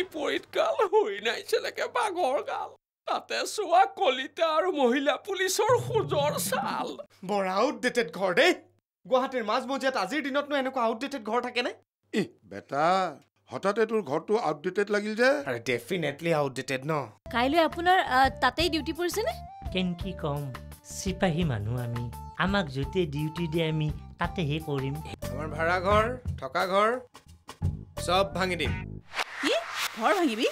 বিপৰীত গাল হৈ নাইছিলেকে বাঘৰ গাল তাতে চোৱা কলিতা আৰু মহিলা পুলিচৰ সুজৰ ছাল বৰ আউটডেটেড ঘৰ দেই গুৱাহাটীৰ মাজমজিয়াত আজিৰ দিনতনো এনেকুৱা আউটডেটেড ঘৰ থাকেনে বেটা হঠাতে তোৰ ঘৰটো আউটডেটেড লাগিল যে আৰে ডেফিনেটলি আউটডেটেড ন কাইলৈ আপোনাৰ তাতেই ডিউটি পৰিছেনে কেনকি কম চিপাহী মানুহ আমি আমাক য'তে ডিউটি দিয়ে আমি তাতেহে কৰিম আমাৰ ভাড়াঘৰ থকা ঘৰ চব ভাঙি দিম কি ঘৰ ভাঙিবি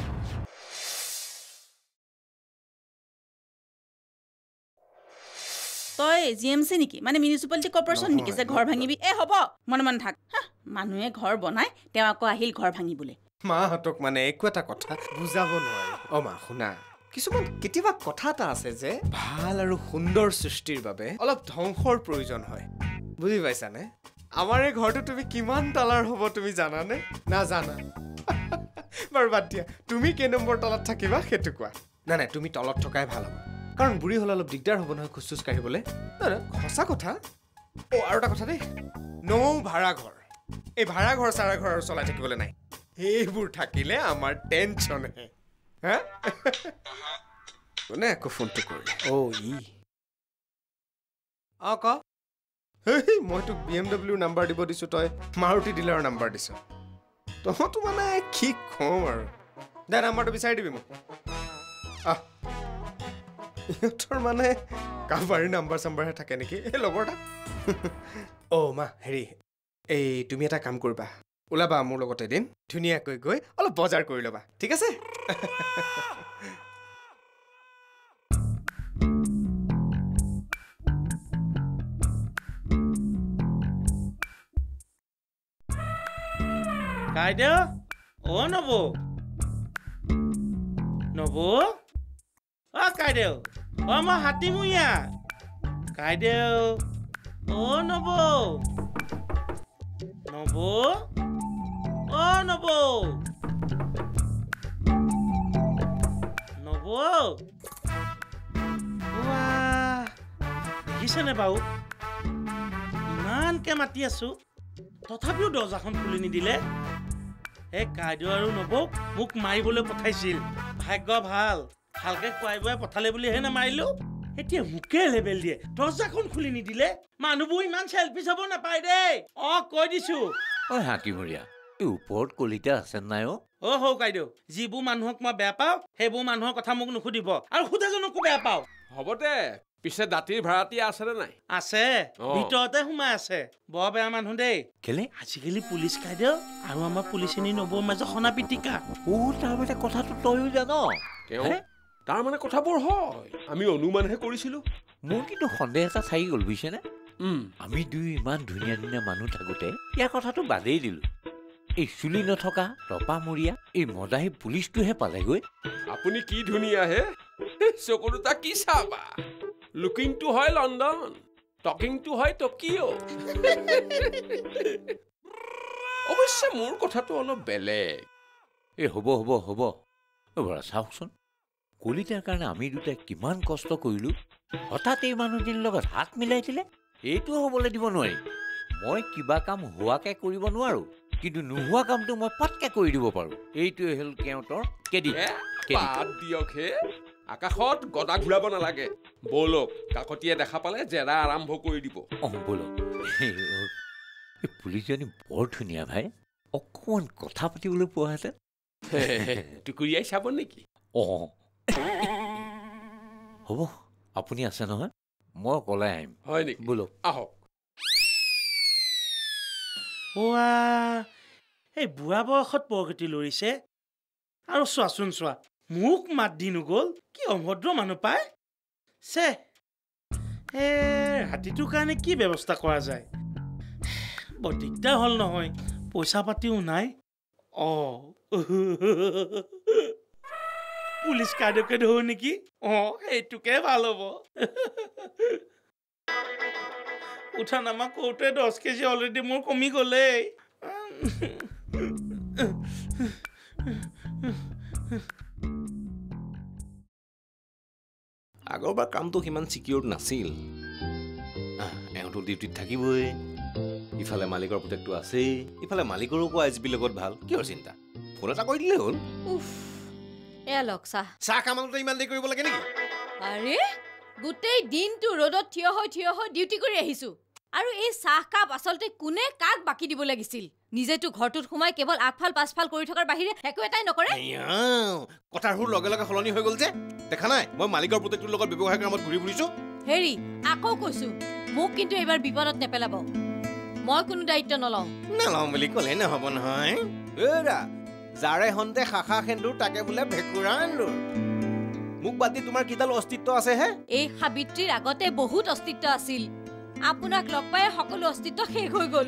তই জিএমচি নেকি মানে মিউনিচিপালিটি কৰ্পোৰেশ্যন নেকি যে ঘৰ ভাঙিবি হ'ব মনে মনে থাক মানুহে ঘৰ বনাই তেওঁ আকৌ আহিল ঘৰ ভাঙিবলৈ মাহঁতক মানে একো এটা কথা বুজাব নোৱাৰি মা শুনা কিছুমান কেতিয়াবা কথা এটা আছে যে ভাল আৰু সুন্দৰ সৃষ্টিৰ বাবে অলপ ধ্বংসৰ প্ৰয়োজন হয় বুজি পাইছানে আমাৰ এই ঘৰটো তুমি কিমান তালাৰ হ'ব তুমি জানানে নাজানা বাৰু বাদ দিয়া তুমি কেই নম্বৰ তলত থাকিবা সেইটো কোৱা নাই তুমি তলত থকাই ভাল হ'ব কাৰণ বুঢ়ী হ'লে অলপ দিগদাৰ হ'ব নহয় খোজ চোজ কাঢ়িবলৈ সঁচা কথা আৰু এটা কথা দেই ভাড়াঘৰ এই ভাড়াঘৰ চাৰাঘৰ আৰু চলাই থাকিবলৈ নাই এইবোৰ থাকিলে আমাৰ টেনচনহে কোনে আকৌ ফোনটো কৰিলে ক মই তোক BMW নাম্বাৰ দিব দিছো তই মাৰুতি ডিলাৰৰ নাম্বাৰ দিছ তহঁতো মানে কি কম আৰু দে নাম্বাৰটো বিচাৰি দিবি মোক ইহঁতৰ মানে কাৰোবাৰী নাম্বাৰ চাম্বাৰহে থাকে নেকি এই লগৰ এটা মা হেৰি এই তুমি এটা কাম কৰিবা ওলাবা মোৰ লগত এদিন ধুনীয়াকৈ গৈ অলপ বজাৰ কৰি ল'বা ঠিক আছে কাইদেউ নবৌ কাইদেউ মই হাতীমূৰীয়া কাইদেউ নবৌ দেখিছেনে বাৰু ইমানকে মাতি আছো তথাপিও দৰ্জাখন খুলি নিদিলে এই কাইদেউ আৰু নবৌক মোক মাৰিবলৈ পঠাইছিল ভাগ্য ভালকে খুৱাই বুৱাই পঠালে বুলিহে নামাৰিলো এতিয়া মোকে লেবেল দিয়ে দৰ্জাখন খুলি নিদিলে মানুহবোৰ ইমান চেলফিছ হ'ব নাপায় দেই কৈ দিছো হাতীমূৰীয়া এই ওপৰত কলিতা আছে নাই সৌ কাইদেউ যিবোৰ মানুহক মই বেয়া পাওঁ সেইবোৰ মানুহৰ কথা মোক নুসুধিব আৰু সোধাজনকো বেয়া পাওঁ হ'ব দে পিছে দাঁতিৰ ভাড়াতীয়া আছেনে নাই আছে ভিতৰতে সোমাই আছে বৰ বেয়া মানুহ দেই কেলে আজিকালি পুলিচ কাইদেউ আৰু আমাৰ পুলিচনী নবৌৰ মাজত সনা পিটিকা তাৰ মানে কথাটো তয়ো জান তাৰ মানে কথাবোৰ হয় আমি অনুমানহে কৰিছিলো মোৰ কিন্তু সন্দেহ এটা থাকি গ'ল বুজিছেনে আমি দুই ইমান ধুনীয়া ধুনীয়া মানুহ থাকোঁতে ইয়াৰ কথাটো বাদেই দিলো এই চুলি নথকা টপামূৰীয়া এই মদাহী পুলিচটোহে পালেগৈ আপুনি কি ধুনীয়া হে চকুৰ দুটা কি চাবা লুকিংটো হয় লণ্ডন টকিংটো হয় টকিঅ' অৱশ্যে মোৰ কথাটো অলপ বেলেগ হ'ব বৰা চাওকচোন কলিতাৰ কাৰণে আমি দুটাই কিমান কষ্ট কৰিলো হঠাৎ এই মানুহজনীৰ লগত হাত মিলাই দিলে এইটো হ'বলৈ দিব নোৱাৰি মই কিবা কাম হোৱাকে কৰিব নোৱাৰো কিন্তু নোহোৱা কামটো মই পাতকে কৰি দিব পাৰো এইটোৱে হ'ল কেওঁতৰ কেদি দিয়ক হে আকাশত গদা ঘূৰাব নালাগে বলক কাকতিয়ে দেখা পালে জেৰা আৰম্ভ কৰি দিব বলক এই পুলিচজনী বৰ ধুনীয়া ভাই অকণমান কথা পাতিবলৈ পোৱাহেঁতেন টুকুৰিয়াই চাব নেকি হ'ব আপুনি আছে নহয় মই অকলে আহিম হয় নেকি বলক আহক এই বুঢ়া বয়সত প্ৰকৃতি লৰিছে আৰু চোৱাচোন মোক মাত দি নগ'ল কি অভদ্ৰ মানুহ পায় ৰাতিটোৰ কাৰণে কি ব্যৱস্থা কৰা যায় বৰ দিগদাৰ হ'ল নহয় পইচা পাতিও নাই পুলিচ কাৰ্ডকে ধৰো নেকি সেইটোকে ভাল হ'ব উঠা নামা কৰোঁতে 10 কেজি অলৰেডি মোৰ কমি গ'লেই আগৰবাৰ কামটো সিমান চিকিউৰ নাছিল এওঁতো ডিউটিত থাকিবই ইফালে মালিকৰ পুতেকটো আছেই ইফালে মালিকৰো কোৱা এছ বিৰ লগত ভাল কিহৰ চিন্তা ফোন এটা কৰি দিলে হ'ল উফ এয়া লওক চাহ চাহ কামালতে ইমান দেৰি কৰিব লাগে নেকি আৰে গোটেই দিনটো ৰ'দত থিয় হৈ ডিউটি কৰি আহিছো আৰু এই চাহ কাপ আচলতে কোনে কাক বাকি দিব লাগিছিল নিজেতো ঘৰটোত সোমাই কেৱল আগফাল পাছফাল কৰি থকাৰ বাহিৰে একো এটাই নকৰে কথাৰ সুৰ লগে লগে সলনি হৈ গ'ল যে দেখা নাই মই মালিকৰ পুতেকটোৰ লগত ব্যৱসায় কামত ঘূৰি ফুৰিছো হেৰি আকৌ কৈছো মোক কিন্তু এইবাৰ বিপদত নেপেলাব মই কোনো দায়িত্ব নলওঁ নলওঁ বুলি ক'লে নহ'ব নহয় এৰা যাৰে হন্তে শাখা সেন্দুৰ তাকে বোলে ভেকুৰা এন্দুৰ মোক বাদ দি তোমাৰ কিডাল অস্তিত্ব আছে হে এই সাবিত্ৰীৰ আগতে বহুত অস্তিত্ব আছিল আপোনাক লগ পাই সকলো অস্তিত্ব শেষ হৈ গ'ল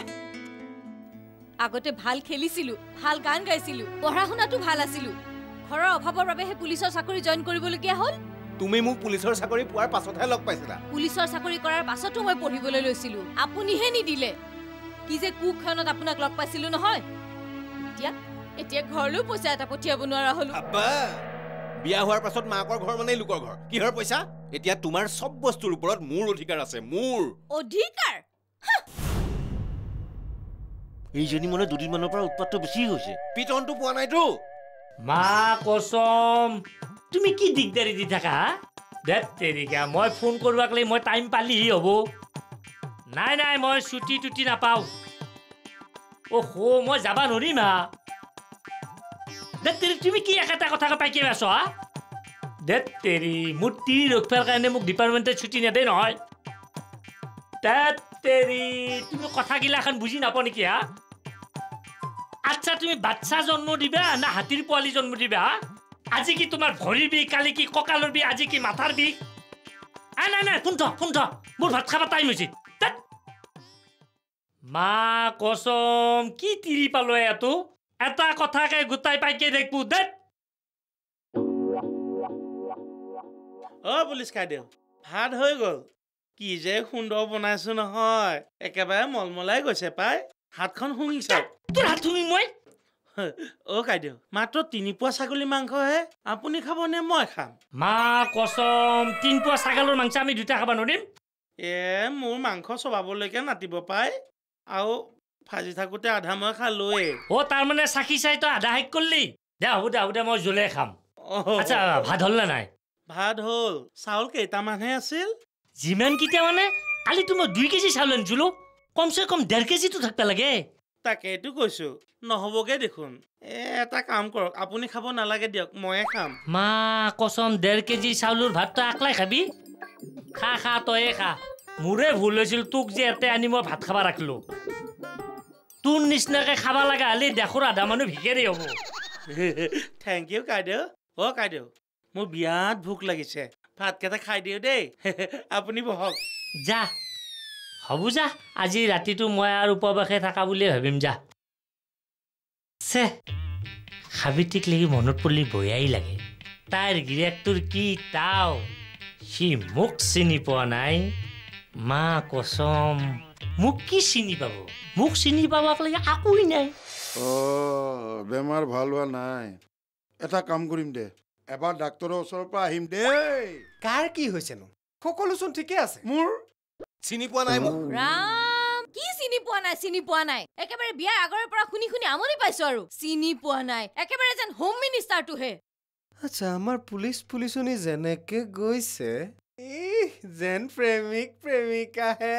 আগতে ভাল খেলিছিলো ভাল গান গাইছিলো পঢ়া শুনাটো ভাল আছিলো ঘৰৰ অভাৱৰ বাবেহে পুলিচৰ চাকৰি জইন কৰিবলগীয়া হ'ল তুমি মোক পুলিচৰ চাকৰি পোৱাৰ পাছতহে লগ পাইছিলা পুলিচৰ চাকৰি কৰাৰ পাছতো মই পঢ়িবলৈ লৈছিলো আপুনিহে নিদিলে কি যে কুক্ষণত আপোনাক লগ পাইছিলো নহয় এতিয়া ঘৰলৈ পইচা এটা পঠিয়াব নোৱাৰা হলো আব্বা বিয়া হোৱাৰ পাছত মাকৰ ঘৰ মানে লোকৰ ঘৰ কিহৰ পইচা এতিয়া তোমাৰ সব বস্তুৰ ওপৰত মোৰ অধিকাৰ আছে মোৰ অধিকাৰ এইজনী মানে দুদিনমানৰ পৰা উৎপাতটো বেছি হৈছে পিটনটো পোৱা নাইতো মা কসম তুমি কি দিগদাৰি দি থাকা দেত তেৰিকা মই ফোন কৰবাক লৈ মই টাইম পালিহি হ'ব নাই মই ছুটি নাপাওঁ অহো মই যাবা নোৱাৰিম দেত তেৰি তুমি কি একেটা কথা পাইকে আছ দেত তেৰি মোৰ তিৰি ৰখাৰ কাৰণে মোক ডিপাৰ্টমেণ্টে ছুটি নেদেই নহয় দেত তেৰি তুমি কথাগিলা এখন বুজি নাপাওঁ নেকি আচ্ছা তুমি বাচ্চা জন্ম দিবা না হাতীৰ পোৱালি জন্ম দিবা আজি কি তোমাৰ ভৰিৰ বিষ কালি কি কঁকালৰ বিষ আজি কি মাথাৰ বিষ নাই ফোন থ মোৰ ভাত খাবা টাইম হৈছে মা কসম কি তিৰি পালো এটো এটা কথাকে গোটাই পাইকে দেখবো দেত পুলিচ খাইদেউ ভাত হৈ গ'ল কি যে সুন্দৰ বনাইছো নহয় একেবাৰে মলমলাই গৈছে পাই হাতখন শুঙি চাওক তোৰ হাত শুঙি মই কাইদেউ মাত্ৰ 3 পোৱা ছাগলী মাংসহে আপুনি খাব নে মই খাম মা কসম 3 পোৱা ছাগলৰ মাংস আমি দুটা খাব নোৱাৰিম মোৰ মাংস চবাবলৈকে নাতিব পাই আৰু ভাজি থাকোঁতে আধা মই খালোৱে তাৰ মানে চাকি চাই তই আধা শেষ কৰিলি দে হ'ব দে মই জ্বলে খাম আচ্ছা ভাত হ'ল না নাই ভাত হ'ল চাউল কেইটামানহে আছিল যিমান কেইটা মানে কালিতো মই 2 কেজি চাউল আনিছিলো কমচে কম 1.5 কেজিটো থাকিব লাগে তাকেইতো কৈছো নহ'বগে দেখোন এটা কাম কৰক আপুনি খাব নালাগে দিয়ক ময়ে খাম মা কসম 1.5 কেজি চাউলৰ ভাত তই আকলাই খাবি খা তয়ে খা মোৰে ভুল হৈছিল তোক যে ইয়াতে আনি মই ভাত খাবা ৰাখিলো তোৰ নিচিনাকে খাবা লগা হ'লে দেখোৰ আধা মানুহ ভিকাৰী হ'ব থেংক ইউ কাইদেউ কাইদেউ মোৰ বিৰাট ভোক লাগিছে ভাতকেইটা খাই দিওঁ দেই আপুনি বহক যা হ'ব যা আজি ৰাতিটো মই আৰু উপবাসে থাকা বুলিয়ে ভাবিম যা সাবিত্ৰীক লাগি মনত পৰিলে বয়াই লাগে তাইৰ গিৰিয়েকটোৰ কি তাও সি মোক চিনি পোৱা নাই মা কসম মোক কি চিনি পাব মোক চিনি পাবাক লাগে একোই নাই বেমাৰ ভাল হোৱা নাই এটা কাম কৰিম দে এবাৰ ডাক্তৰৰ ওচৰৰ পৰা আহিম দেই কাৰ কি হৈছেনো সকলোচোন ঠিকে আছে মোৰ চিনি পোৱা নাই মোক ৰাম কি চিনি পোৱা নাই একেবাৰে বিয়াৰ আগৰে পৰা শুনি আমনি পাইছো আৰু চিনি পোৱা নাই একেবাৰে যেন হোম মিনিষ্টাৰটোহে আচ্ছা আমাৰ পুলিচনী যেনেকে গৈছে যেন প্ৰেমিকাহে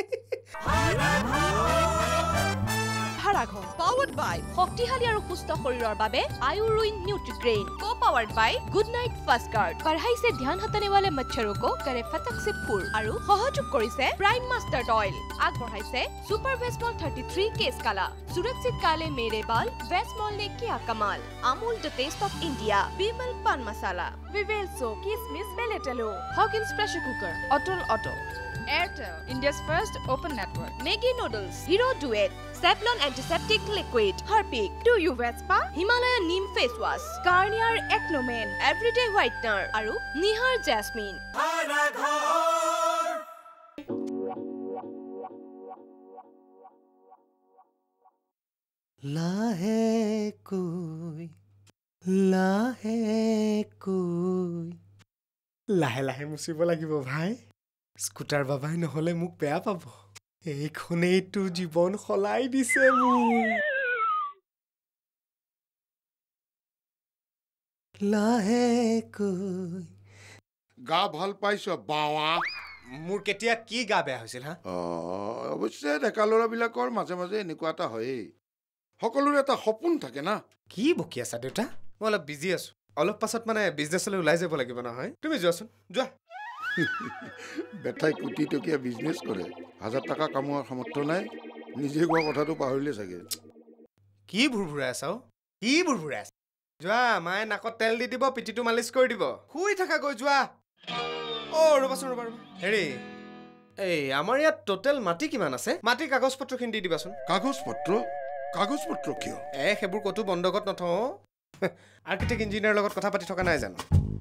ভাড়াঘৰ পাৱাৰ্ড বাই শক্তিশালী আৰু সুস্থ শৰীৰৰ বাবে আয়ুৰুইন Nutrigrain co-powered by good night fast guard बढ़ाई से ध्यान हटाने वाले मच्छरों को करे फटक से फूल আৰু সহযোগ কৰিছে প্ৰাইম মাষ্টাৰ্ড অইল আগবঢ়াইছে সুপাৰ ভেসমল 33 केस काला सुरक्षित काले मेरे बाल वेस्मॉल ने किया कमाल Amul the taste of India Vimal pan masala Vivel सो किसमिस बेलेटेलो Hawkins pressure cooker Atul auto Airtel, India's first open network. Maggi noodles, Hero Duet, Savlon antiseptic liquid, Harpic, Do You Vespa, Himalaya Neem face wash, Garnier Acno Man, Everyday Whitener, aru Nihar Jasmine. Bharaghar. লাহে মুচিব লাগিব ভাই scooter বাবাই নহলে মোক বেয়া পাব এইখনেইতো জীৱন সলাই দিছে মোৰ লাহেকৈ গা ভাল পাইছ বাৱা মোৰ কেতিয়া কি গা বেয়া হৈছিল হা অৱশ্যে ডেকা ল'ৰাবিলাকৰ মাজে মাজে এনেকুৱা এটা হয়েই সকলোৰে এটা সপোন থাকে না কি বকি আছা দেউতা মই অলপ বিজি আছো অলপ পাছত মানে বিজনেছলৈ ওলাই যাব লাগিব নহয় তুমি যোৱাচোন যোৱা বেটাই কোটি টকীয়া বিজনেছ কৰে 1000 টকা কামোৱাৰ সামৰ্থ্য নাই নিজে কোৱা কথাটো পাহৰিলে চাগে কি ভুৰভুৰাই আছা কি ভুৰভুৰাই আছা যোৱা মায়ে নাকত তেল দি দিব পিঠিটো মালিচ কৰি দিব শুই থাকা গৈ যোৱা ৰ'বাচোন ৰ'বা হেৰি এই আমাৰ ইয়াত টোটেল মাটি কিমান আছে মাটিৰ কাগজ পত্ৰখিনি দি দিবাচোন কাগজ পত্ৰ কিয় সেইবোৰ ক'তো বন্ধকত নথওঁ আৰ্কিটেক্ট ইঞ্জিনিয়াৰৰ লগত কথা পাতি থকা নাই জানো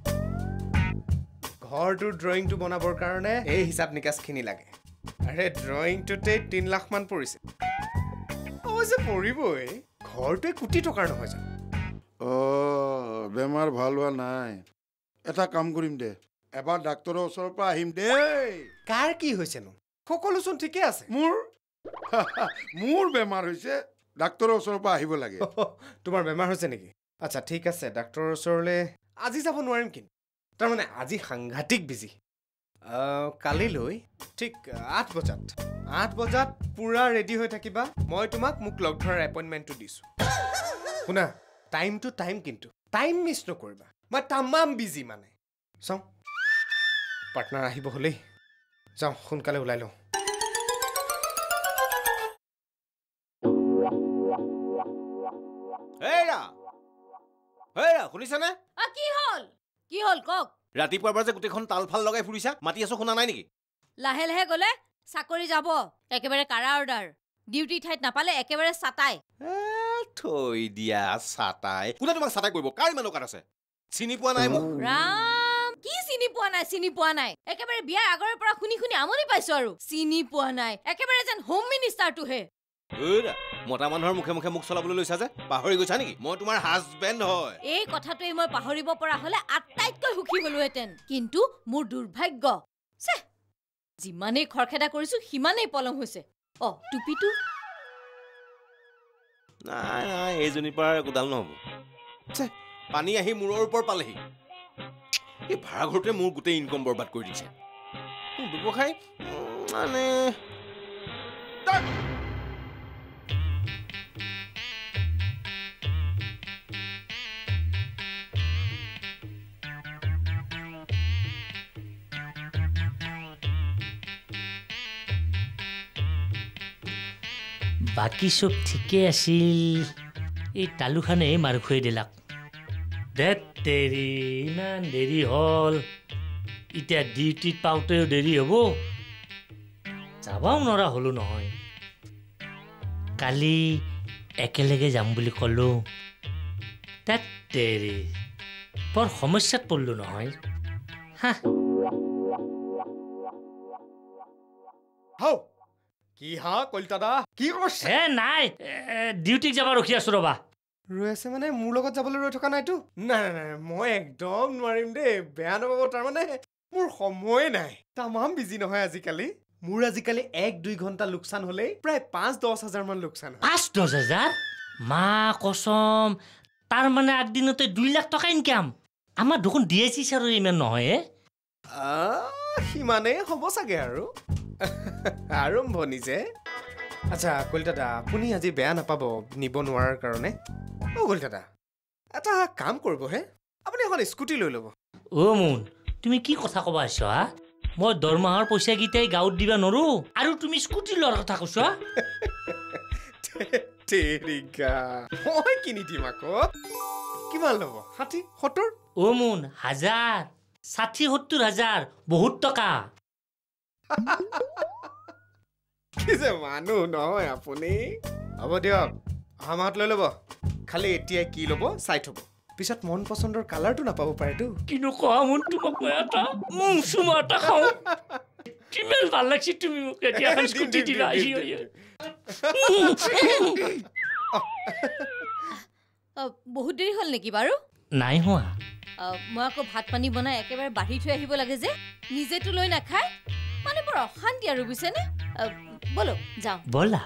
ঘৰটোৰ ড্ৰয়িংটো বনাবৰ কাৰণে এই হিচাপ নিকাচখিনি লাগে আৰে ড্ৰয়িংটোতে 3 লাখ মান পৰিছে অৱশ্যে পৰিবই ঘৰটোৱে কোটি টকাৰ নহয় জানো বেমাৰ ভাল হোৱা নাই এটা কাম কৰিম দে এবাৰ ডাক্তৰৰ ওচৰৰ পৰা আহিম দেই কাৰ কি হৈছেনো সকলোচোন ঠিকে আছে মোৰ বেমাৰ হৈছে ডাক্তৰৰ ওচৰৰ পৰা আহিব লাগে তোমাৰ বেমাৰ হৈছে নেকি আচ্ছা ঠিক আছে ডাক্তৰৰ ওচৰলৈ আজি যাব নোৱাৰিম কিন্তু তাৰমানে আজি সাংঘাতিক বিজি কালিলৈ ঠিক 8 বজাত পুৰা ৰেডি হৈ থাকিবা মই তোমাক মোক লগ ধৰাৰ এপইণ্টমেণ্টটো দিছোঁ শুনা টাইমটো টাইম কিন্তু টাইম মিছ নকৰিবা মই তামাম বিজি মানে চাওঁ পাৰ্টনাৰ আহিব হ'লেই যাওঁ সোনকালে ওলাই লওঁ শুনিছানে কি হল কওক ৰাতিপুৱাৰ পৰা যে গোটেইখন তাল ফাল লগাই ফুৰিছা মাতি আছো শুনা নাই নেকি লাহে লাহে গ'লে চাকৰি যাব একেবাৰে কাৰা অৰ্ডাৰ ডিউটি ঠাইত নাপালে একেবাৰে চাটাই থৈ দিয়া চাটাই কোনে তোমাক চাটাই কৰিব কাৰ ইমান অকাত আছে চিনি পোৱা নাই মোক ৰাম কি চিনি পোৱা নাই একেবাৰে বিয়াৰ আগৰে পৰা শুনি আমনি পাইছো আৰু চিনি পোৱা নাই একেবাৰে যেন হোম মিনিষ্টাৰটোহে মতা মানুহৰ মুখে মুখে মুখ চলাবলৈ লৈছা যে পাহৰি গৈছা নেকি মই তোমাৰ হাজবেণ্ড হয় এই কথাটোৱে মই পাহৰিব পৰা হলে আটাইতকৈ সুখী হলোহেঁতেন কিন্তু মোৰ দুৰ্ভাগ্য যিমানেই খৰখেদা কৰিছো সিমানেই পলম হৈছে টুপিটো নাই এইজনীৰ পৰা কোদাল নহ'ব পানী আহি মূৰৰ ওপৰত পালেহি এই ভাড়াঘৰটোৱে মোৰ গোটেই ইনকম বৰবাদ কৰি দিছে ব্যৱসায় মানে বাকী চব ঠিকে আছিল এই তালুখানে মাৰ খুৱাই দিলাক ধেত তেৰি ইমান দেৰি হ'ল এতিয়া ডিউটিত পাওঁতেও দেৰি হ'ব যাবাও নোৱাৰা হ'লো নহয় কালি একেলগে যাম বুলি ক'লোঁ ধেত তেৰি বৰ সমস্যাত পৰিলোঁ নহয় কি কলিতাদা কি কৰিছে নাই ডিউটিক যাব ৰখি আছো ৰবা ৰৈ আছে মানে মোৰ লগত যাবলৈ ৰৈ থকা নাইতো নাই মই একদম নোৱাৰিম দেই বেয়া নাপাব তাৰমানে মোৰ সময় নাই তামাম বিজি নহয় আজিকালি মোৰ আজিকালি 1-2 ঘণ্টা লোকচান হ'লেই প্ৰায় 5-10 হাজাৰ মান লোকচান হয় 5-10 হাজাৰ মা কসম তাৰ মানে একদিনতে 2 লাখ টকা ইনকাম আমাৰ দেখোন ডিএসি ছাৰৰ ইমান নহয় সিমানেই হ'ব চাগে আৰু আৰম্ভণি যে আচ্ছা কলিতাদা আপুনি আজি বেয়া নাপাব নিব নোৱাৰাৰ কাৰণে কলিতাদা এটা কাম কৰিব আপুনি এখন স্কুটি লৈ ল'ব মুন তুমি কি কথা ক'বা আছা মই দৰমাহৰ পইচাকেইটাই গাঁৱত দিবা নোৱাৰো আৰু তুমি স্কুটি লোৱাৰ কথা কৈছা মই কিনি দিম আকৌ কিমান ল'ব 60-70 মুন 1000 60-70 হাজাৰ বহুত টকা কি যে মানুহ নহয় আপুনি হ'ব দিয়ক অহা মাহত লৈ ল'ব খালি এতিয়াই কি ল'ব চাই থ'ব পিছত মন পচন্দৰ কালাৰটো নাপাব পাৰেতো কিনো কোৱা মুন তোমাক মই এটা চুমা এটা খাওঁ কিমান ভাল লাগছে তুমি মোক এতিয়া স্কুটি দিলা বহুত দেৰি হ'ল নেকি বাৰু নাই হোৱা মই আকৌ ভাত পানী বনাই একেবাৰে বাঢ়ি থৈ আহিব লাগে যে নিজেতো লৈ নাখায় মানে বৰ অশান্তি আৰু বুজিছেনে বলো যাওঁ ব'লা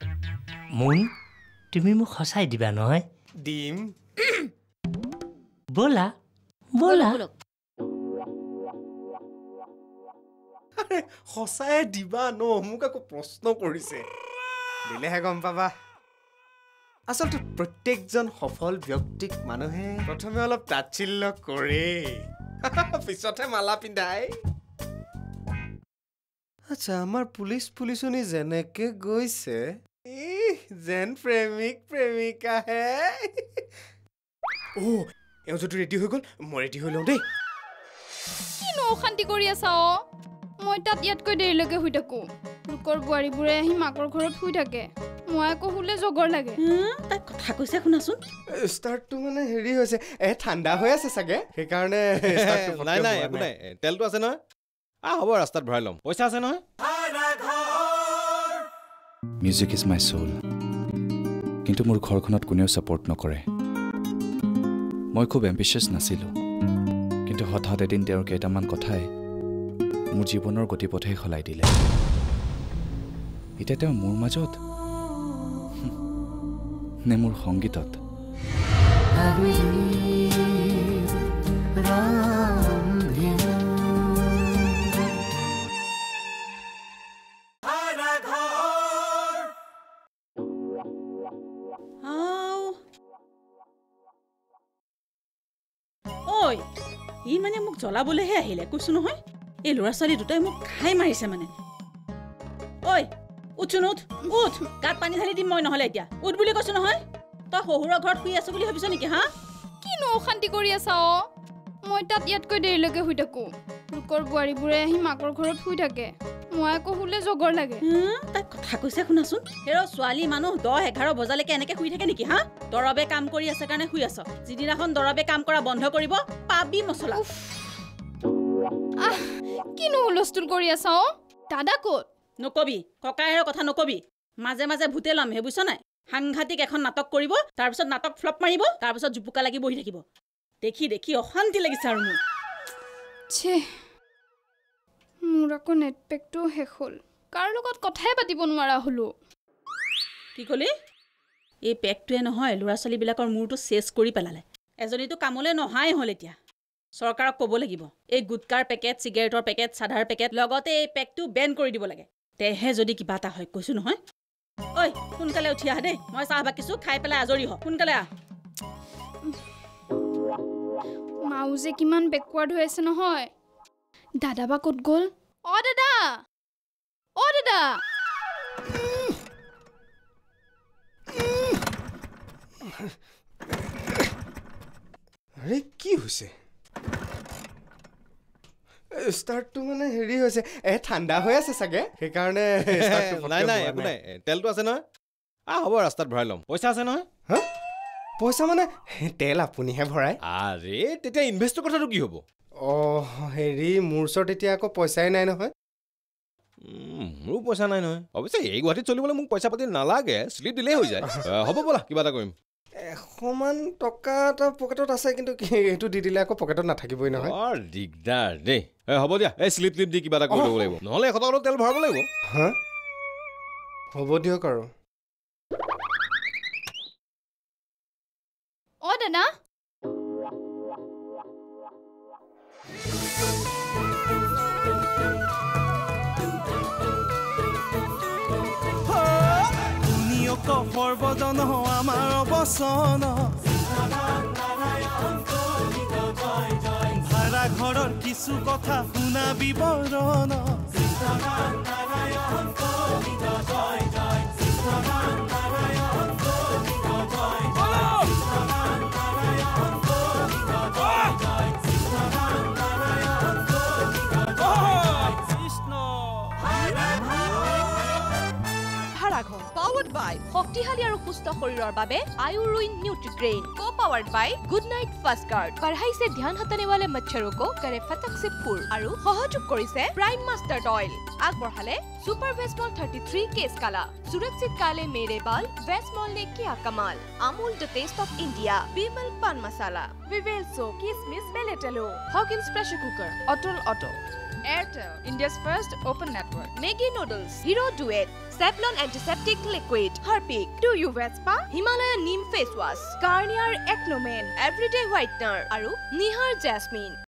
মুন তুমি মোক সঁচাই দিবা নহয় দিম ব'লা ব'লা আৰে সঁচাই দিবা ন মোক আকৌ প্ৰশ্ন কৰিছে দিলেহে গম পাবা আচলতে প্ৰত্যেকজন সফল ব্যক্তিক মানুহে প্ৰথমে অলপ তাচ্ছিল্য কৰে পিছতহে মালা পিন্ধাই আচ্ছা আমাৰ পুলিচনি যেনেকে গৈছে যেন প্ৰেমিক প্ৰেমিকাহে এওঁ যদি ৰেডি হৈ গ'ল মই ৰেডি হৈ লওঁ দেই কিনো অশান্তি কৰি আছা মই তাত ইয়াতকৈ দেৰিলৈকে শুই থাকোঁ লোকৰ বোৱাৰীবোৰে আহি মাকৰ ঘৰত শুই থাকে মই আকৌ শুলে জগৰ লাগে তাই কথা কৈছে শুনাচোন ষ্টাৰ্টটো মানে হেৰি হৈছে ঠাণ্ডা হৈ আছে চাগে সেইকাৰণে নাই নাই একো নাই তেলটো আছে নহয় হ'ব ৰাস্তাত ভৰাই ল'ম পইচা আছে নহয় মিউজিক ইজ মাই সোল কিন্তু মোৰ ঘৰখনত কোনেও ছাপোৰ্ট নকৰে মই খুব এম্বিচিয়াছ নাছিলোঁ কিন্তু হঠাৎ এদিন তেওঁৰ কেইটামান কথাই মোৰ জীৱনৰ গতিপথে সলাই দিলে এতিয়া তেওঁ মোৰ মাজত নে মোৰ সংগীতত ই মানে মোক জ্বলাবলৈহে আহিলে কৈছো নহয় এই ল'ৰা ছোৱালী দুটাই মোক খাই মাৰিছে মানে ঐ উঠচোন উঠ গাত পানী ঢালি দিম মই নহ'লে এতিয়া উঠ বুলি কৈছো নহয় তই শহুৰৰ ঘৰত শুই আছো বুলি ভাবিছ নেকি হা কিনো অশান্তি কৰি আছা মই তাত ইয়াতকৈ দেৰিলৈকে শুই থাকোঁ লোকৰ বোৱাৰীবোৰে আহি মাকৰ ঘৰত শুই থাকে মই আকৌ শুলে জগৰ লাগে তাই কথা কৈছে শুনাচোন হেৰ ছোৱালী মানুহ 10-11 বজালৈকে এনেকে শুই থাকে নেকি হা দৰবে কাম কৰি আছে কাৰণে শুই আছ যিদিনাখন দৰবে কাম কৰা বন্ধ কৰিব পাবি মছলা কিনো হুলস্থুল কৰি আছা দাদা ক'ত নকবি ককায়েৰৰ কথা নকবি মাজে মাজে ভূতে ল'ম হে বুজিছ নাই সাংঘাতিক এখন নাটক কৰিব তাৰপিছত নাটক ফ্লপ মাৰিব তাৰপিছত জুপুকা লাগি বহি থাকিব দেখি দেখি অশান্তি লাগিছে আৰু মোৰ আকৌ নেটপেকটো শেষ হ'ল কাৰ লগত কথাই পাতিব নোৱাৰা হ'লো কি ক'লি এই পেকটোৱে নহয় ল'ৰা ছোৱালীবিলাকৰ মূৰটো চেছ কৰি পেলালে এজনীতো কামলৈ নহাই হ'ল এতিয়া চৰকাৰক ক'ব লাগিব এই গুটকাৰ পেকেট চিগাৰেটৰ পেকেট চাধাৰ পেকেট লগতে এই পেকটো বেন কৰি দিব লাগে তেহে যদি কিবা এটা হয় কৈছো নহয় ঐ সোনকালে উঠি আহ দেই মই চাহ বাকিছো খাই পেলাই আজৰি হ সোনকালে আহ মাও যে কিমান বেকৱাৰ্ড হৈ আছে নহয় দাদা বা ক'ত গ'ল দাদা দাদা আৰে কি হৈছে ষ্টাৰ্টটো মানে হেৰি হৈছে ঠাণ্ডা হৈ আছে চাগে সেইকাৰণে নাই নাই একো নাই তেলটো আছে নহয় হ'ব ৰাস্তাত ভৰাই ল'ম পইচা আছে নহয় হা পইচা মানে তেল আপুনিহে ভৰাই আৰে তেতিয়া ইনভেষ্টৰ কথাটো কি হ'ব হেৰি মোৰ ওচৰত এতিয়া আকৌ পইচাই নাই নহয় মোৰো পইচা নাই নহয় অৱশ্যে এই গুৱাহাটীত চলিবলৈ মোক পইচা পাতি নালাগে শ্লিপ দিলেই হৈ যায় হ'ব ব'লা কিবা এটা কৰিম 100মান টকা এটা পকেটত আছে কিন্তু এইটো দি দিলে আকৌ পকেটত নাথাকিবই নহয় দিগদাৰ দেই হ'ব দিয়া এই শ্লিপ দি কিবা এটা কৰি ল'ব লাগিব নহ'লে 100 টকা তেল ভৰাব লাগিব হা হ'ব দিয়ক আৰু দাদা সৰ্বজন আমাৰ অৱচন ভাড়া ঘৰৰ কিছু কথা শুনা বিৱৰণ Bharaghar, powered by শক্তিশালী আৰু সুস্থ শৰীৰৰ বাবে আয়ুৰুইন Nutrigrain co-powered by Good Night Fast Guard बढ़ाई से ध्यान हटाने वाले मच्छरों को करे फतक से पुर আৰু সহযোগ কৰিছে प्राइम मास्टर्ड ऑयल আগবঢ়ালে सुपर वेस्मॉल 33 केस काला सुरक्षित काले मेरे बाल वेस्मॉल ने किया कमाल Amul the taste of India Vimal pan masala Vivel soap किसमिस बेलेटेलो Hawkins pressure cooker Atul auto Airtel, India's first open network. Maggi noodles, Hero Duet, Savlon antiseptic liquid. Liquid, Harpic, do you Vespa, Himalaya neem face wash, Garnier একনোমেন, এভৰিডে হোৱাইটনাৰ আৰু Nihar jasmine.